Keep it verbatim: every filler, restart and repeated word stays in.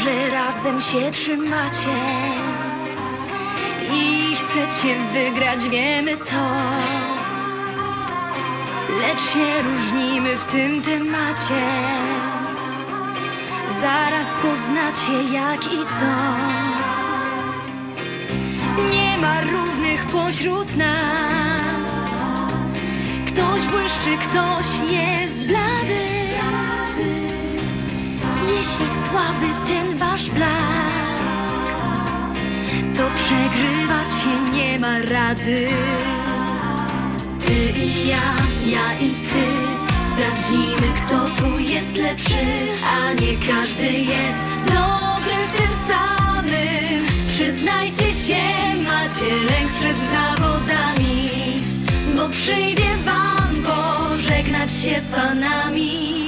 że razem się trzymacie i chcecie wygrać, wiemy to. Lecz się różnimy w tym temacie. Zaraz poznacie jak i co. Nie ma równych pośród nas. Ktoś błyszczy, ktoś jest blady. Jeśli słaby ten wasz blask, to przegrywacie, nie ma rady. Ty i ja, ja i ty, sprawdzimy, kto tu jest lepszy. A nie każdy jest dobry w tym samym. Przyznajcie się, macie lęk przed zawodami, bo przyjdzie wam pożegnać się z panami.